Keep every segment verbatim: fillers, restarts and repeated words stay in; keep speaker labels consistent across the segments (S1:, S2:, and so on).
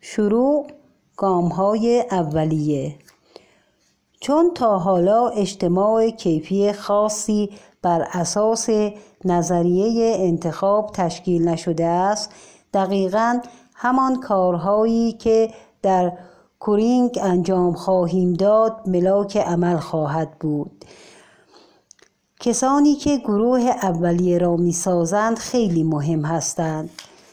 S1: شروع گام‌های اولیه. چون تا حالا اجتماع کیفی خاصی بر اساس نظریه انتخاب تشکیل نشده است، دقیقاً همان کارهایی که در کورینگ انجام خواهیم داد ملاک عمل خواهد بود. کسانی که گروه اولیه را می سازند خیلی مهم هستند.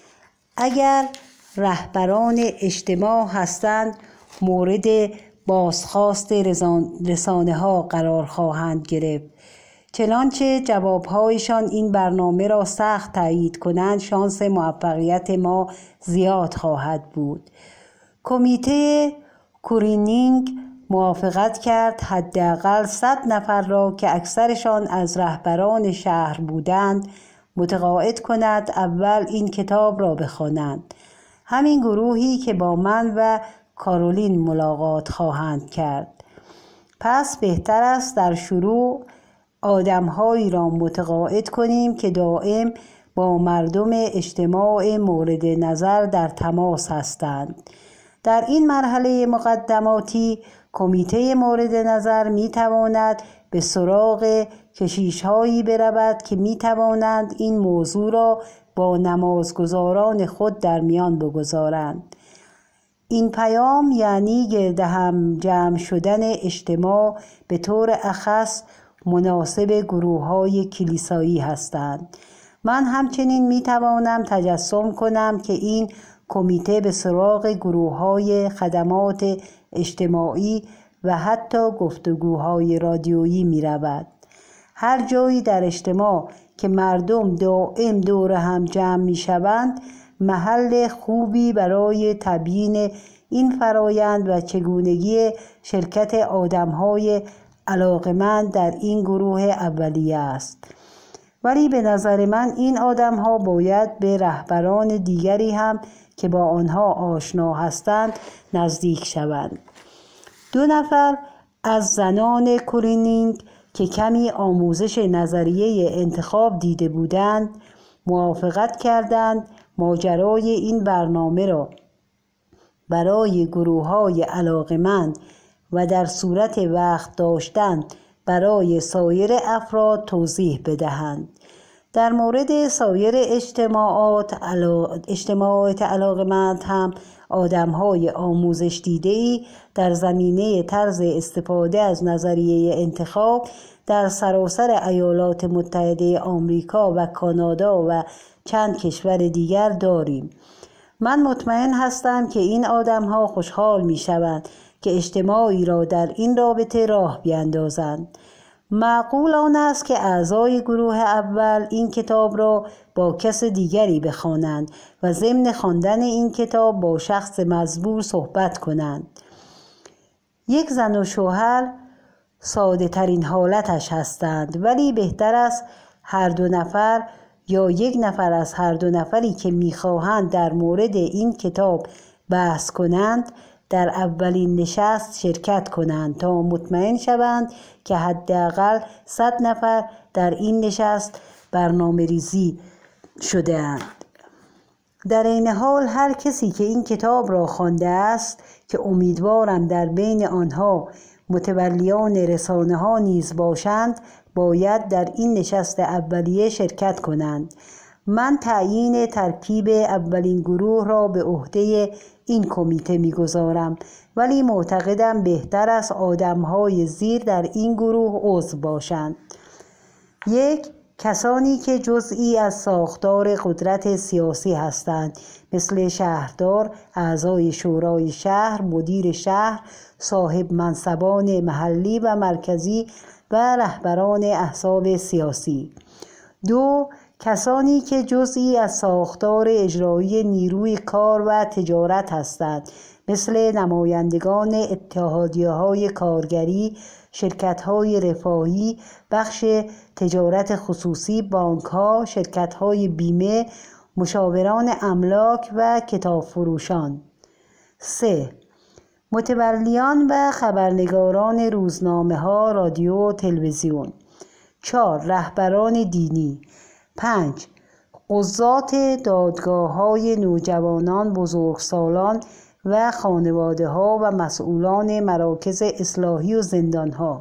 S1: اگر رهبران اجتماع هستند، مورد بازخواست رسانه ها قرار خواهند گرفت. چنانچه جوابهایشان این برنامه را سخت تایید کنند، شانس موفقیت ما زیاد خواهد بود. کمیته کورینینگ موافقت کرد حداقل صد نفر را که اکثرشان از رهبران شهر بودند متقاعد کند اول این کتاب را بخوانند. همین گروهی که با من و کارولین ملاقات خواهند کرد. پس بهتر است در شروع آدم‌هایی را متقاعد کنیم که دائم با مردم اجتماع مورد نظر در تماس هستند. در این مرحله مقدماتی کمیته مورد نظر می تواند به سراغ کشیش‌هایی برود که می توانند این موضوع را با نمازگزاران خود در میان بگذارند. این پیام یعنی گرد هم جمع شدن اجتماع به طور اخص مناسب گروه‌های کلیسایی هستند. من همچنین می توانم تجسم کنم که این کمیته به سراغ گروه‌های خدمات اجتماعی و حتی گفتگوهای رادیویی می رود. هر جایی در اجتماع که مردم دائم دور هم جمع می شوند محل خوبی برای تبیین این فرایند و چگونگی شرکت آدم‌های علاقمند در این گروه اولیه است. ولی به نظر من این آدم‌ها باید به رهبران دیگری هم که با آنها آشنا هستند نزدیک شوند. دو نفر از زنان کورینینگ که کمی آموزش نظریه انتخاب دیده بودند موافقت کردند ماجرای این برنامه را برای گروه‌های علاقمند و در صورت وقت داشتن برای سایر افراد توضیح بدهند. در مورد سایر اجتماعات اجتماعات علاقمند هم آدم‌های آموزش دیده‌ای در زمینه طرز استفاده از نظریه انتخاب در سراسر ایالات متحده آمریکا و کانادا و چند کشور دیگر داریم. من مطمئن هستم که این آدم‌ها خوشحال می‌شوند که اجتماعی را در این رابطه راه بیندازند. معقول آن است که اعضای گروه اول این کتاب را با کس دیگری بخوانند و ضمن خواندن این کتاب با شخص مزبور صحبت کنند. یک زن و شوهر ساده ترین حالتش هستند، ولی بهتر است هر دو نفر یا یک نفر از هر دو نفری که میخواهند در مورد این کتاب بحث کنند در اولین نشست شرکت کنند تا مطمئن شوند که حداقل صد نفر در این نشست برنامه ریزی شده اند. در این حال هر کسی که این کتاب را خوانده است که امیدوارم در بین آنها متولیان رسانه ها نیز باشند باید در این نشست اولیه شرکت کنند. من تعیین ترکیب اولین گروه را به عهده این کمیته می‌گذارم، ولی معتقدم بهتر است آدم‌های زیر در این گروه عضو باشند. یک، کسانی که جزئی از ساختار قدرت سیاسی هستند، مثل شهردار، اعضای شورای شهر، مدیر شهر، صاحب منصبان محلی و مرکزی و رهبران احزاب سیاسی. دو، کسانی که جزئی از ساختار اجرایی نیروی کار و تجارت هستند، مثل نمایندگان اتحادیه‌های کارگری، شرکت‌های رفاهی، بخش تجارت خصوصی، بانک‌ها، شرکت‌های بیمه، مشاوران املاک و کتاب فروشان. سه، متولیان و خبرنگاران روزنامه‌ها، رادیو و تلویزیون. چهار، رهبران دینی. پنج، قضات دادگاه‌های نوجوانان، بزرگسالان و خانواده ها و مسئولان مراکز اصلاحی و زندان ها.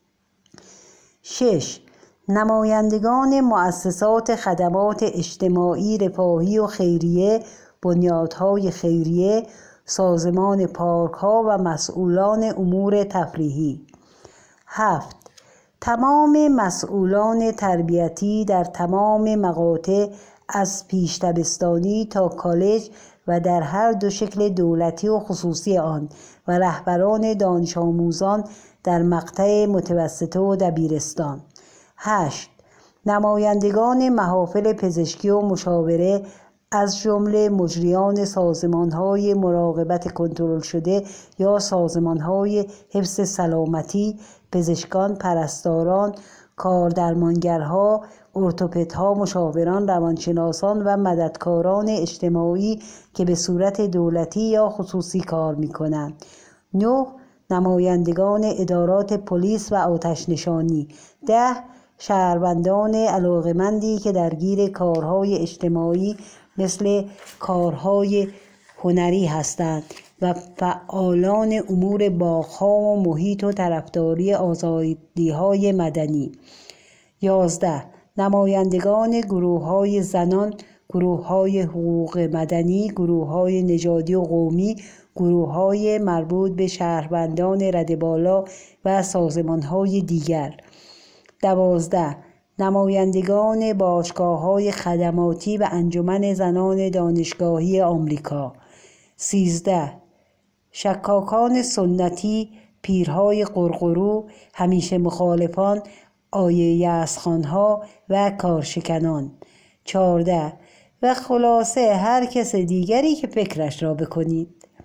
S1: شش. نمایندگان مؤسسات خدمات اجتماعی، رفاهی و خیریه، بنیادهای خیریه، سازمان پارک ها و مسئولان امور تفریحی. هفت. تمام مسئولان تربیتی در تمام مقاطع از پیش دبستانی تا کالج و در هر دو شکل دولتی و خصوصی آن و رهبران دانش آموزان در مقطع متوسطه و دبیرستان. هشت. نمایندگان محافل پزشکی و مشاوره از جمله مجریان سازمان‌های مراقبت کنترل شده یا سازمان‌های حفظ سلامتی، پزشکان، پرستاران، کاردرمانگرها، ارتوپدها، مشاوران، روانشناسان و مددکاران اجتماعی که به صورت دولتی یا خصوصی کار می‌کنند. نه. نمایندگان ادارات پلیس و آتش نشانی. ده. شهروندان علاقمندی که درگیر کارهای اجتماعی مثل کارهای هنری هستند و فعالان امور باغ‌ها و محیط و طرفداری آزادی‌های مدنی. یازده. نمایندگان گروه‌های زنان، گروه‌های حقوق مدنی، گروه‌های نژادی و قومی، گروه‌های مربوط به شهروندان رده بالا و سازمان‌های دیگر. دوازده. نمایندگان باشگاه‌های خدماتی و انجمن زنان دانشگاهی آمریکا. سیزده. شکاکان سنتی، پیرهای قرقرو، همیشه مخالفان، آیه یزدخان‌ها و کارشکنان. چهارده. و خلاصه هر کس دیگری که فکرش را بکنید.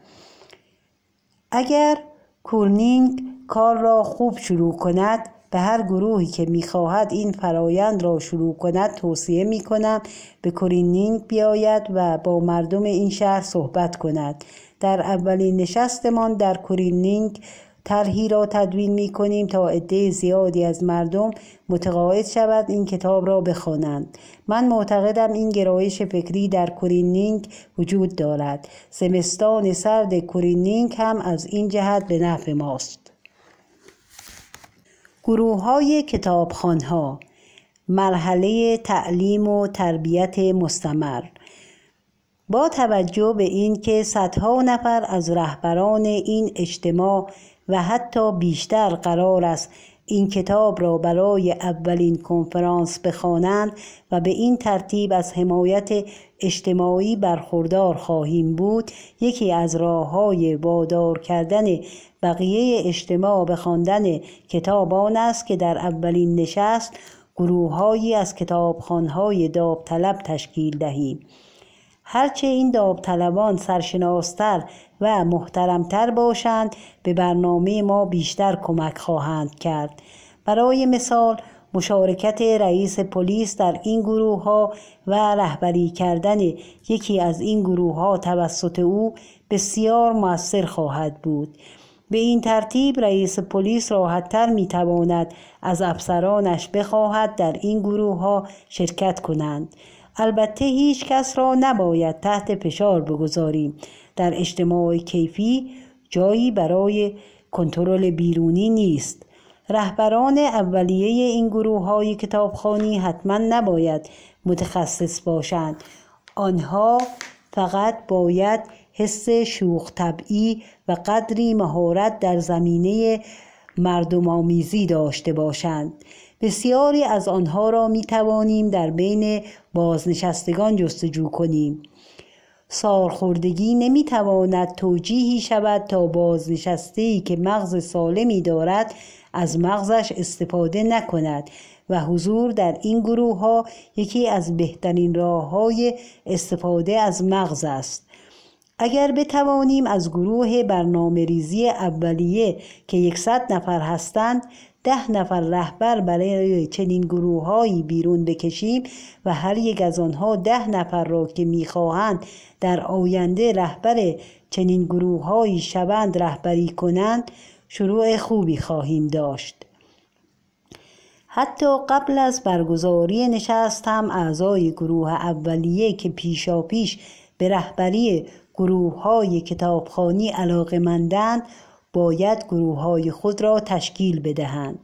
S1: اگر کورنینگ کار را خوب شروع کند، به هر گروهی که می‌خواهد این فرایند را شروع کند توصیه می‌کنم به کورنینگ بیاید و با مردم این شهر صحبت کند. در اولین نشستمان در کورنینگ طرحی را تدوین می‌کنیم تا عده زیادی از مردم متقاعد شود این کتاب را بخوانند. من معتقدم این گرایش فکری در کورنینگ وجود دارد. زمستان سرد کورنینگ هم از این جهت به نفع ماست. گروه‌های کتابخوان‌ها. مرحله تعلیم و تربیت مستمر. با توجه به این که صدها نفر از رهبران این اجتماع و حتی بیشتر قرار است این کتاب را برای اولین کنفرانس بخوانند و به این ترتیب از حمایت اجتماعی برخوردار خواهیم بود، یکی از راه‌های وادار کردن بقیه اجتماع به خواندن کتاب آن است که در اولین نشست گروه‌هایی از کتابخوان‌های داوطلب تشکیل دهیم. هرچه این داوطلبان سرشناستر و محترمتر باشند به برنامه ما بیشتر کمک خواهند کرد. برای مثال مشارکت رئیس پلیس در این گروه ها و رهبری کردن یکی از این گروه ها توسط او بسیار مؤثر خواهد بود. به این ترتیب رئیس پلیس راحت‌تر می‌تواند از افسرانش بخواهد در این گروه ها شرکت کنند. البته هیچ کس را نباید تحت فشار بگذاریم. در اجتماع کیفی جایی برای کنترل بیرونی نیست. رهبران اولیه این گروه‌های کتابخوانی حتما نباید متخصص باشند. آنها فقط باید حس شوخ طبعی و قدری مهارت در زمینه مردم آمیزی داشته باشند. بسیاری از آنها را می توانیم در بین بازنشستگان جستجو کنیم. سالخوردگی نمی تواند توجیهی شود تا بازنشسته‌ای که مغز سالمی دارد از مغزش استفاده نکند و حضور در این گروه ها یکی از بهترین راه های استفاده از مغز است. اگر بتوانیم از گروه برنامه ریزی اولیه که یکصد نفر هستند ده نفر رهبر برای چنین گروه‌هایی بیرون بکشیم و هر یک از آنها ده نفر را که می‌خواهند در آینده رهبر چنین گروه‌هایی شوند رهبری کنند، شروع خوبی خواهیم داشت. حتی قبل از برگزاری نشست هم اعضای گروه اولیه که پیشاپیش به رهبری گروه‌های کتابخوانی علاقه‌مندند باید گروه‌های خود را تشکیل بدهند.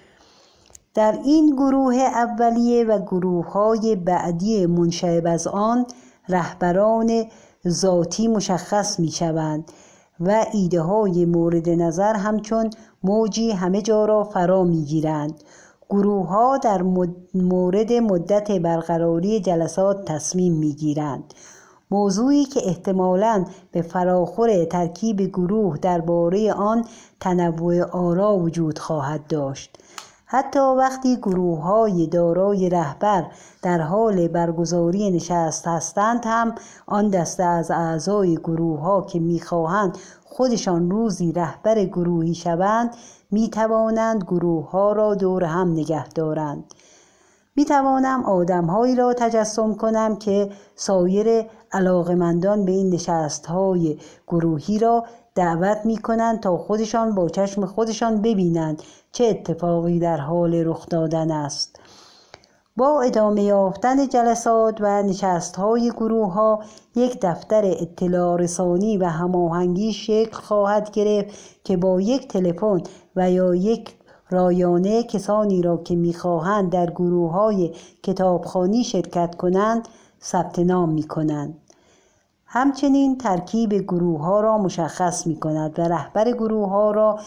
S1: در این گروه اولیه و گروه‌های بعدی منشعب از آن رهبران ذاتی مشخص می‌شوند و ایده‌های مورد نظر همچون موجی همه جا را فرا می‌گیرند. گروه‌ها در مورد مدت برقراری جلسات تصمیم می‌گیرند، موضوعی که احتمالاً به فراخور ترکیب گروه درباره آن تنوع آرا وجود خواهد داشت. حتی وقتی گروه‌های دارای رهبر در حال برگزاری نشست هستند هم آن دسته از اعضای گروه‌ها که می‌خواهند خودشان روزی رهبر گروهی شوند می‌توانند گروه‌ها را دور هم نگه دارند. می‌توانم آدم‌هایی را تجسم کنم که سایر علاقه‌مندان به این نشست‌های گروهی را دعوت می‌کنند تا خودشان با چشم خودشان ببینند چه اتفاقی در حال رخ دادن است. با ادامه یافتن جلسات و نشست‌های گروه‌ها یک دفتر اطلاع رسانی و هماهنگی شکل خواهد گرفت که با یک تلفن و یا یک رایانه کسانی را که می‌خواهند در گروه‌های کتابخوانی شرکت کنند ثبت نام می‌کنند. همچنین ترکیب گروه‌ها را مشخص می‌کند و رهبر گروه‌ها را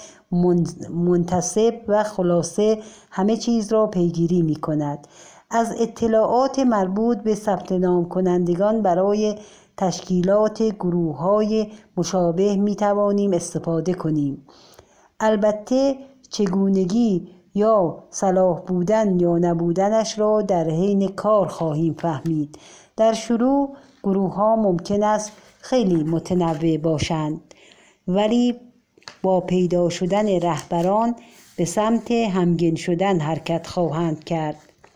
S1: منتصب و خلاصه همه چیز را پیگیری می‌کند. از اطلاعات مربوط به ثبت نام کنندگان برای تشکیلات گروه‌های مشابه می‌توانیم استفاده کنیم. البته چگونگی یا صلاح بودن یا نبودنش را در حین کار خواهیم فهمید. در شروع گروه‌ها ممکن است خیلی متنوع باشند، ولی با پیدا شدن رهبران به سمت همگن شدن حرکت خواهند کرد.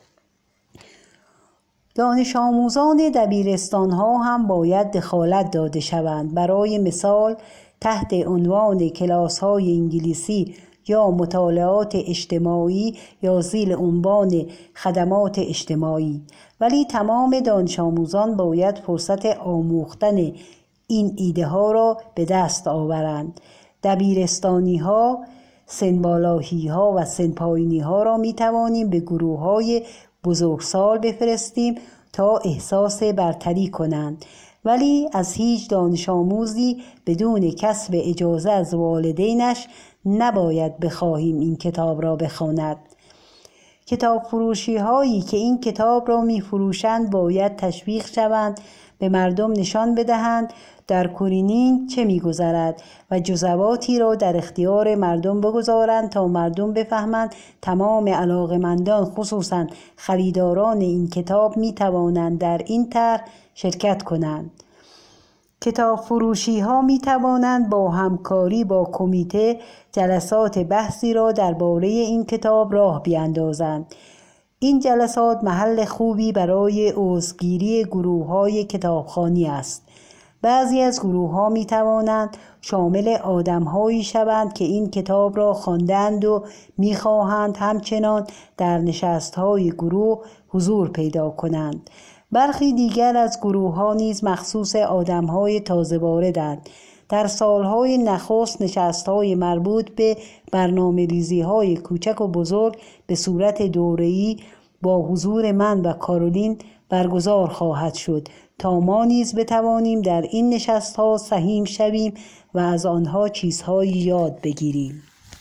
S1: دانش آموزان دبیرستان‌ها هم باید دخالت داده شوند. برای مثال تحت عنوان کلاس‌های انگلیسی یا مطالعات اجتماعی یا زیر عنوان خدمات اجتماعی. ولی تمام دانش آموزان باید فرصت آموختن این ایده ها را به دست آورند. دبیرستانی ها، سنبالاهی ها و سنپایینی ها را می توانیم به گروه های بزرگسال بفرستیم تا احساس برتری کنند، ولی از هیچ دانش آموزی بدون کسب اجازه از والدینش نباید بخواهیم این کتاب را بخواند. کتاب فروشی هایی که این کتاب را می فروشند باید تشویق شوند، به مردم نشان بدهند در کورینینگ چه می گذرد و جزواتی را در اختیار مردم بگذارند تا مردم بفهمند تمام علاقه‌مندان خصوصا خریداران این کتاب می توانند در این طرح شرکت کنند. کتاب فروشی ها می توانند با همکاری با کمیته جلسات بحثی را درباره این کتاب راه بیاندازند. این جلسات محل خوبی برای عضوگیری گروه های کتابخوانی است. بعضی از گروه ها می توانند شامل آدم هایی شوند که این کتاب را خواندند و می خواهند همچنان در نشست های گروه حضور پیدا کنند. برخی دیگر از گروه ها نیز مخصوص آدم های تازه واردند. در سالهای نخست نشست های مربوط به برنامه ریزی های کوچک و بزرگ به صورت دوره‌ای با حضور من و کارولین برگزار خواهد شد تا ما نیز بتوانیم در این نشست ها سهیم شویم و از آنها چیزهایی یاد بگیریم.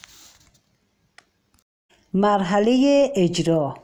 S1: مرحله اجرا.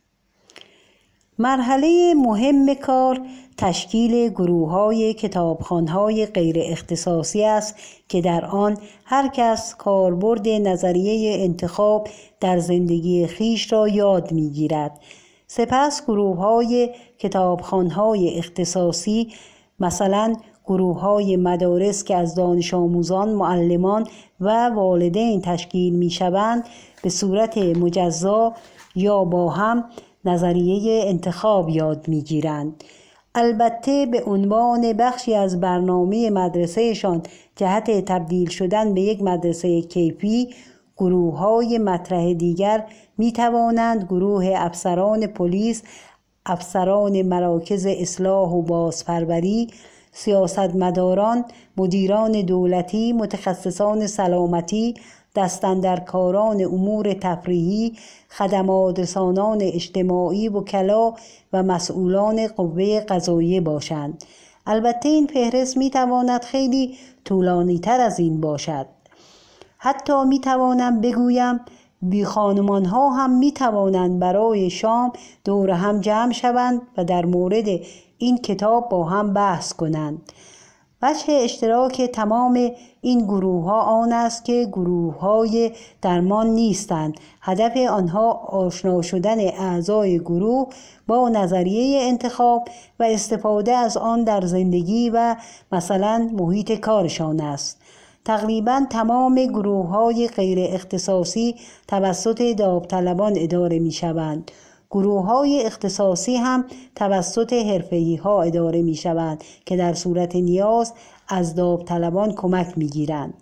S1: مرحله مهم کار تشکیل گروه‌های کتابخوان‌های غیر اختصاصی است که در آن هر کس کاربرد نظریه انتخاب در زندگی خویش را یاد می‌گیرد. سپس گروه‌های کتابخوان‌های اختصاصی، مثلا گروه‌های مدارس که از دانش آموزان، معلمان و والدین تشکیل می‌شوند، به صورت مجزا یا با هم نظریه انتخاب یاد می‌گیرند. البته به عنوان بخشی از برنامه مدرسهشان جهت تبدیل شدن به یک مدرسه کیفی، گروه‌های مطرح دیگر می‌توانند گروه افسران پلیس، افسران مراکز اصلاح و بازپروری، سیاستمداران، مدیران دولتی، متخصصان سلامتی، دستاندرکاران امور تفریحی، خدمات رسانان اجتماعی، وکلا و مسئولان قوه قضاییه باشند. البته این فهرست میتواند خیلی طولانی تر از این باشد. حتی میتوانم بگویم بی خانمان ها هم میتوانند برای شام دور هم جمع شوند و در مورد این کتاب با هم بحث کنند. وجه اشتراک تمام این گروه ها آن است که گروه های درمان نیستند. هدف آنها آشنا شدن اعضای گروه با نظریه انتخاب و استفاده از آن در زندگی و مثلا محیط کارشان است. تقریبا تمام گروه های غیر اختصاصی توسط داوطلبان اداره می شوند. گروه های اختصاصی هم توسط حرفه‌ای ها اداره می شوند که در صورت نیاز از داوطلبان کمک می گیرند.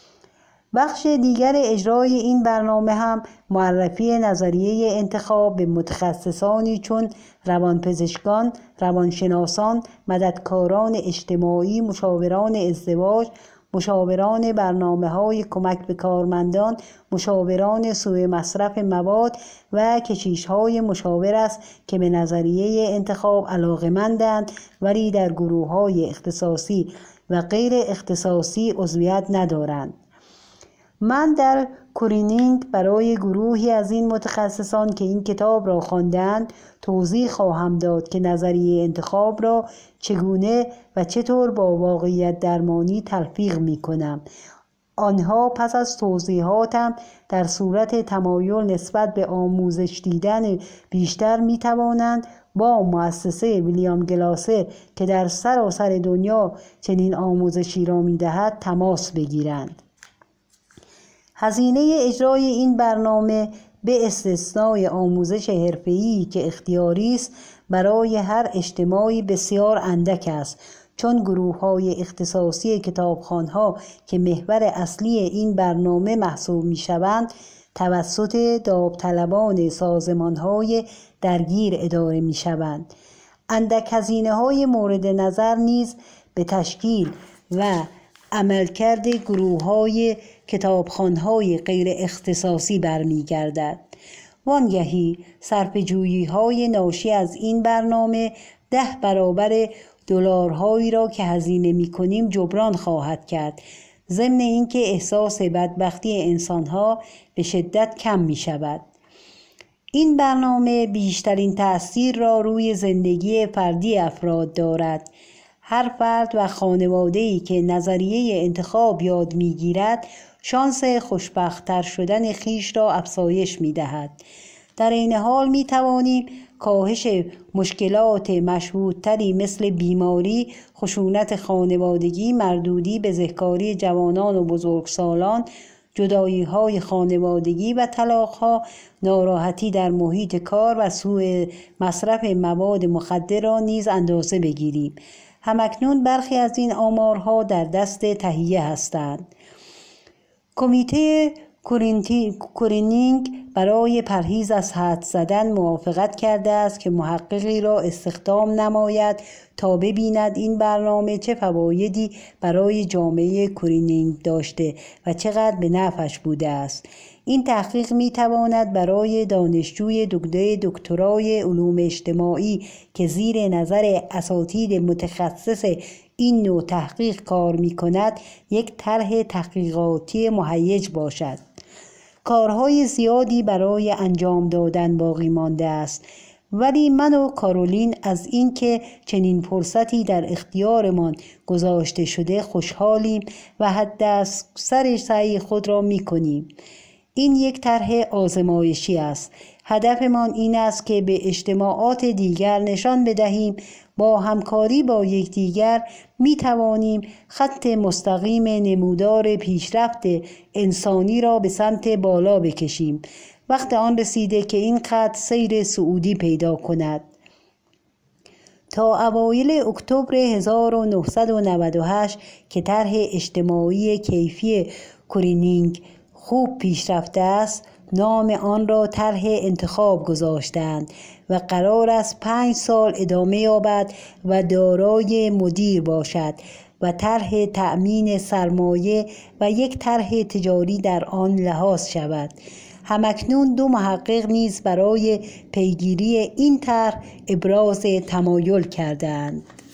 S1: بخش دیگر اجرای این برنامه هم معرفی نظریه انتخاب به متخصصانی چون روانپزشکان، روانشناسان، مددکاران اجتماعی، مشاوران ازدواج، مشاوران برنامه‌های کمک به کارمندان، مشاوران سوء مصرف مواد و کشیش‌های مشاور است که به نظریه انتخاب علاقه‌مندند ولی در گروه‌های اختصاصی و غیر اختصاصی عضویت ندارند. من در کورینینگ برای گروهی از این متخصصان که این کتاب را خواندند توضیح خواهم داد که نظریه انتخاب را چگونه و چطور با واقعیت درمانی تلفیق می کنم. آنها پس از توضیحاتم در صورت تمایل نسبت به آموزش دیدن بیشتر می توانند با مؤسسه ویلیام گلاسر که در سراسر دنیا چنین آموزشی را می دهد تماس بگیرند. هزینه اجرای این برنامه به استثنای آموزش حرفه‌ای که اختیاری است برای هر اجتماعی بسیار اندک است، چون گروه‌های اختصاصی کتابخوان‌ها که محور اصلی این برنامه محسوب می‌شوند توسط داوطلبان سازمان‌های درگیر اداره می‌شوند. اندک هزینه‌های مورد نظر نیز به تشکیل و عملکرد گروه‌های کتابخوان‌های غیر اختصاصی برمیگردد. وانگهی صرفه‌جویی‌های ناشی از این برنامه ده برابر دلارهایی را که هزینه می‌کنیم جبران خواهد کرد، ضمن اینکه احساس بدبختی انسان‌ها به شدت کم می‌شود. این برنامه بیشترین تأثیر را روی زندگی فردی افراد دارد. هر فرد و خانواده‌ای که نظریه انتخاب یاد می‌گیرد شانس خوشبخت‌تر شدن خیش را افزایش می‌دهد. در این حال می‌توانیم کاهش مشکلات مشهودتری مثل بیماری، خشونت خانوادگی، مردودی، بزهکاری جوانان و بزرگسالان، جدایی‌های خانوادگی و طلاق‌ها، ناراحتی در محیط کار و سوء مصرف مواد مخدر را نیز اندازه بگیریم. همکنون برخی از این آمارها در دست تهیه هستند. کمیته کورینینگ برای پرهیز از حد زدن موافقت کرده است که محققی را استخدام نماید تا ببیند این برنامه چه فوایدی برای جامعه کورینینگ داشته و چقدر به نفعش بوده است. این تحقیق می تواند برای دانشجوی دکترای دکترای علوم اجتماعی که زیر نظر اساتید متخصص این نوع تحقیق کار می کند یک طرح تحقیقاتی مهیج باشد. کارهای زیادی برای انجام دادن باقی مانده است، ولی من و کارولین از اینکه چنین فرصتی در اختیارمان گذاشته شده خوشحالیم و حداکثر سعی خود را می کنیم. این یک طرح آزمایشی است. هدفمان این است که به اجتماعات دیگر نشان بدهیم با همکاری با یکدیگر می توانیم خط مستقیم نمودار پیشرفت انسانی را به سمت بالا بکشیم. وقت آن رسیده که این خط سیر صعودی پیدا کند. تا اوایل اکتبر هزار و نهصد و نود و هشت که طرح اجتماعی کیفی کورینینگ خوب پیش رفته است، نام آن را طرح انتخاب گذاشتند و قرار است پنج سال ادامه یابد و دارای مدیر باشد و طرح تأمین سرمایه و یک طرح تجاری در آن لحاظ شود. همکنون دو محقق نیز برای پیگیری این طرح ابراز تمایل کردند.